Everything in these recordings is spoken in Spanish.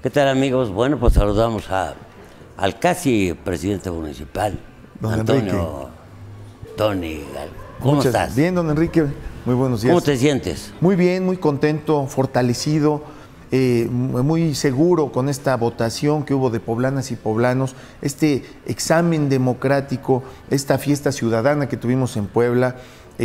¿Qué tal, amigos? Bueno, pues saludamos al casi presidente municipal, Don Antonio Tony. ¿Cómo estás? Bien, don Enrique, muy buenos días. ¿Cómo te sientes? Muy bien, muy contento, fortalecido, muy seguro con esta votación que hubo de poblanas y poblanos, este examen democrático, esta fiesta ciudadana que tuvimos en Puebla.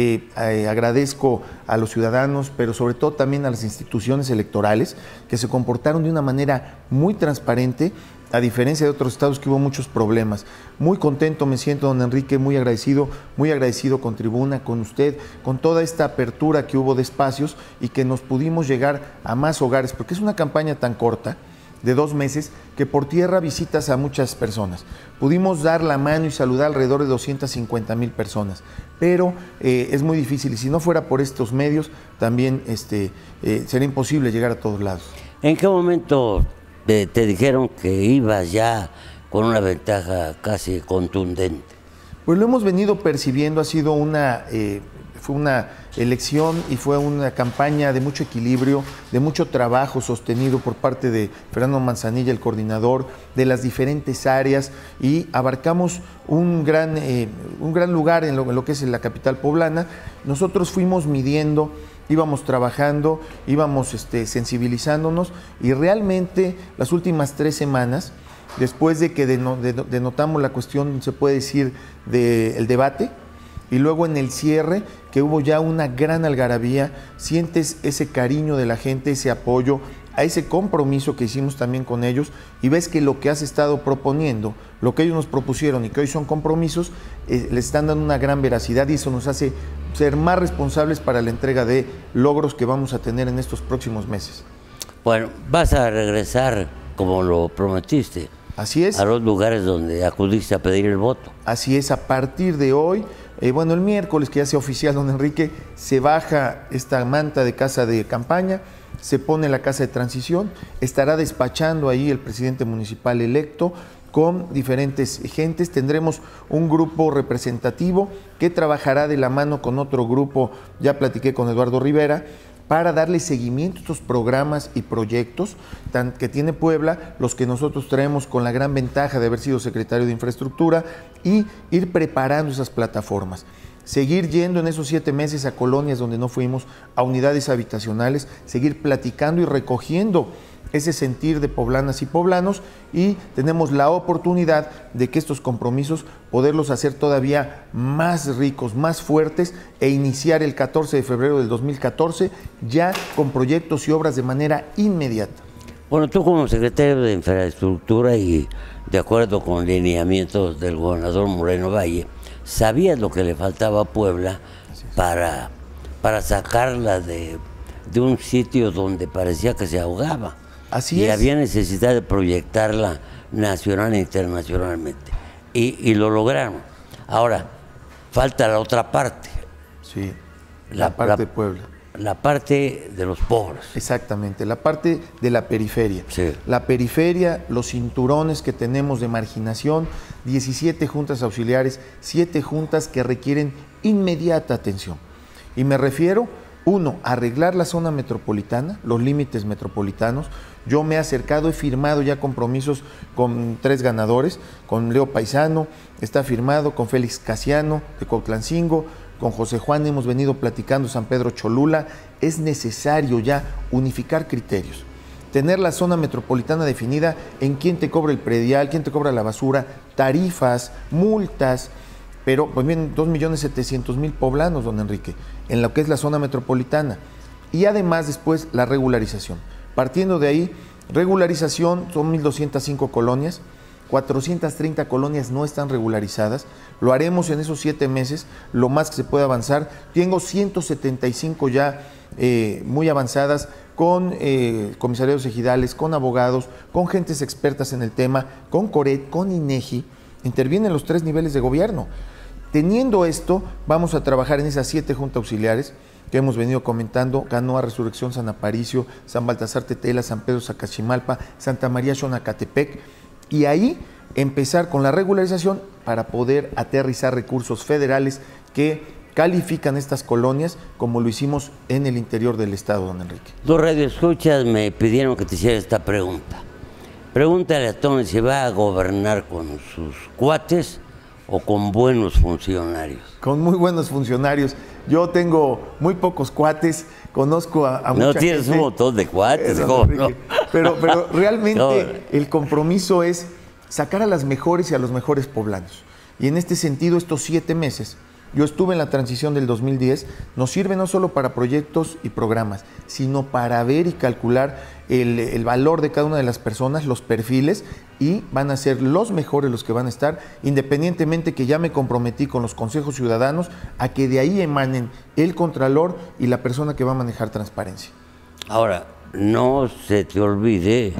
Agradezco a los ciudadanos, pero sobre todo también a las instituciones electorales que se comportaron de una manera muy transparente, a diferencia de otros estados que hubo muchos problemas. Muy contento me siento, don Enrique, muy agradecido con Tribuna, con usted, con toda esta apertura que hubo de espacios y que nos pudimos llegar a más hogares, porque es una campaña tan corta, de 2 meses, que por tierra visitas a muchas personas. Pudimos dar la mano y saludar alrededor de 250,000 personas, pero es muy difícil y si no fuera por estos medios también sería imposible llegar a todos lados. ¿En qué momento te dijeron que ibas ya con una ventaja casi contundente? Pues lo hemos venido percibiendo, ha sido fue una elección y fue una campaña de mucho equilibrio, de mucho trabajo sostenido por parte de Fernando Manzanilla, el coordinador, de las diferentes áreas, y abarcamos un gran lugar en lo que es la capital poblana. Nosotros fuimos midiendo, íbamos trabajando, íbamos sensibilizándonos, y realmente las últimas 3 semanas, después de que denotamos la cuestión, se puede decir, del debate, y luego en el cierre, que hubo ya una gran algarabía, sientes ese cariño de la gente, ese apoyo, a ese compromiso que hicimos también con ellos, y ves que lo que has estado proponiendo, lo que ellos nos propusieron y que hoy son compromisos, le están dando una gran veracidad, y eso nos hace ser más responsables para la entrega de logros que vamos a tener en estos próximos meses. Bueno, vas a regresar, como lo prometiste. Así es. A los lugares donde acudiste a pedir el voto. Así es, a partir de hoy, bueno, el miércoles, que ya sea oficial, don Enrique, se baja esta manta de casa de campaña, se pone la casa de transición, estará despachando ahí el presidente municipal electo con diferentes gentes. Tendremos un grupo representativo que trabajará de la mano con otro grupo, ya platiqué con Eduardo Rivera, para darle seguimiento a estos programas y proyectos que tiene Puebla, los que nosotros traemos con la gran ventaja de haber sido secretario de Infraestructura, y ir preparando esas plataformas. Seguir yendo en esos 7 meses a colonias donde no fuimos, a unidades habitacionales, seguir platicando y recogiendo ese sentir de poblanas y poblanos, y tenemos la oportunidad de que estos compromisos poderlos hacer todavía más ricos, más fuertes, e iniciar el 14 de febrero del 2014 ya con proyectos y obras de manera inmediata. Bueno, tú como secretario de Infraestructura y de acuerdo con lineamientos del gobernador Moreno Valle, sabías lo que le faltaba a Puebla para sacarla de un sitio donde parecía que se ahogaba. Así es. Había necesidad de proyectarla nacional e internacionalmente. Y lo lograron. Ahora, falta la otra parte. Sí, la parte de Puebla. La parte de los pobres. Exactamente, la parte de la periferia. Sí. La periferia, los cinturones que tenemos de marginación, 17 juntas auxiliares, 7 juntas que requieren inmediata atención. Y me refiero, 1, arreglar la zona metropolitana, los límites metropolitanos. Yo me he acercado, he firmado ya compromisos con 3 ganadores, con Leo Paisano, está firmado, con Félix Casiano de Cuautlancingo, con José Juan hemos venido platicando, San Pedro Cholula. Es necesario ya unificar criterios, tener la zona metropolitana definida en quién te cobra el predial, quién te cobra la basura, tarifas, multas, pero pues bien, 2,700,000 poblanos, don Enrique, en lo que es la zona metropolitana. Y además después la regularización. Partiendo de ahí, regularización, son 1,205 colonias, 430 colonias no están regularizadas. Lo haremos en esos 7 meses, lo más que se pueda avanzar. Tengo 175 ya muy avanzadas, con comisariados ejidales, con abogados, con gentes expertas en el tema, con CORET, con INEGI. Intervienen los 3 niveles de gobierno. Teniendo esto, vamos a trabajar en esas 7 juntas auxiliares que hemos venido comentando: Canoa, Resurrección, San Aparicio, San Baltasar Tetela, San Pedro Zacachimalpa, Santa María Xonacatepec, y ahí empezar con la regularización para poder aterrizar recursos federales que califican estas colonias, como lo hicimos en el interior del estado, don Enrique. Los radioescuchas me pidieron que te hiciera esta pregunta. Pregúntale a Tony si va a gobernar con sus cuates o con buenos funcionarios. Con muy buenos funcionarios. Yo tengo muy pocos cuates, conozco a mucha No tienes gente, un montón de cuates, don ¿cómo no? Enrique. Pero realmente No. el compromiso es sacar a las mejores y a los mejores poblanos. Y en este sentido, estos 7 meses, yo estuve en la transición del 2010, nos sirve no solo para proyectos y programas, sino para ver y calcular el valor de cada una de las personas, los perfiles, y van a ser los mejores los que van a estar, independientemente que ya me comprometí con los consejos ciudadanos a que de ahí emanen el contralor y la persona que va a manejar transparencia. Ahora, no se te olvide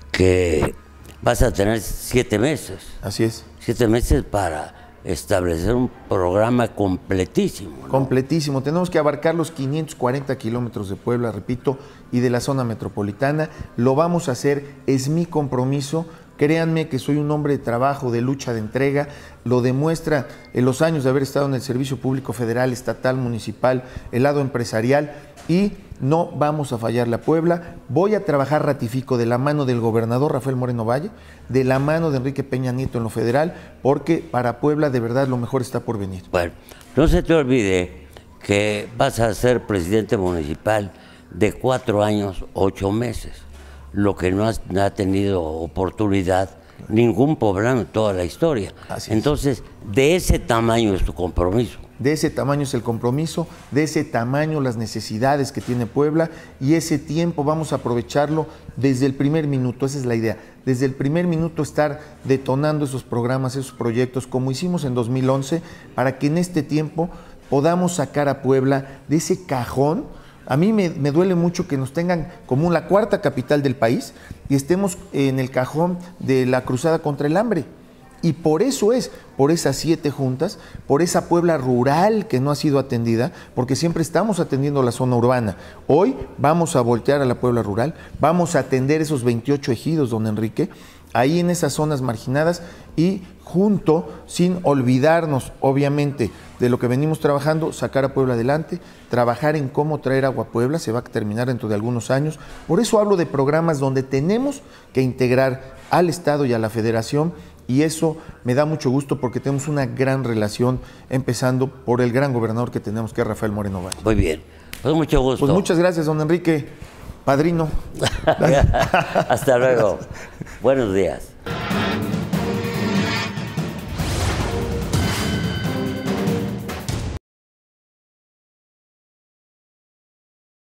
que vas a tener 7 meses. Así es. 7 meses para establecer un programa completísimo, ¿no? Completísimo. Tenemos que abarcar los 540 kilómetros de Puebla, repito, y de la zona metropolitana. Lo vamos a hacer, es mi compromiso. Créanme que soy un hombre de trabajo, de lucha, de entrega. Lo demuestra en los años de haber estado en el servicio público federal, estatal, municipal, el lado empresarial, y no vamos a fallarle a Puebla. Voy a trabajar, ratifico, de la mano del gobernador Rafael Moreno Valle, de la mano de Enrique Peña Nieto en lo federal, porque para Puebla de verdad lo mejor está por venir. Bueno, no se te olvide que vas a ser presidente municipal de 4 años, 8 meses, lo que no ha tenido oportunidad ningún poblano en toda la historia. Así es. Entonces, de ese tamaño es tu compromiso. De ese tamaño es el compromiso, de ese tamaño las necesidades que tiene Puebla, y ese tiempo vamos a aprovecharlo desde el primer minuto, esa es la idea, desde el primer minuto estar detonando esos programas, esos proyectos, como hicimos en 2011, para que en este tiempo podamos sacar a Puebla de ese cajón. A mí me duele mucho que nos tengan como la 4ª capital del país y estemos en el cajón de la cruzada contra el hambre. Y por eso es, por esas 7 juntas, por esa Puebla rural que no ha sido atendida, porque siempre estamos atendiendo la zona urbana. Hoy vamos a voltear a la Puebla rural, vamos a atender esos 28 ejidos, don Enrique, ahí en esas zonas marginadas, y junto, sin olvidarnos, obviamente, de lo que venimos trabajando, sacar a Puebla adelante, trabajar en cómo traer agua a Puebla, se va a terminar dentro de algunos años. Por eso hablo de programas donde tenemos que integrar al Estado y a la Federación, y eso me da mucho gusto porque tenemos una gran relación, empezando por el gran gobernador que tenemos, que es Rafael Moreno Valle. Muy bien, pues mucho gusto. Pues muchas gracias, don Enrique, padrino. Hasta luego. Buenos días.